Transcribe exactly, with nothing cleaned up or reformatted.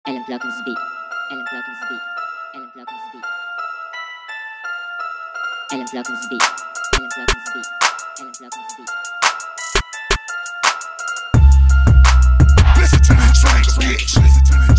Ellen Pluckens beat. Ellen Pluckens beat. Ellen Pluckens beat. Ellen Pluckens beat. Ellen Pluckens beat. Ellen Pluckens beat. Listen to the tracks, bitch. Listen to the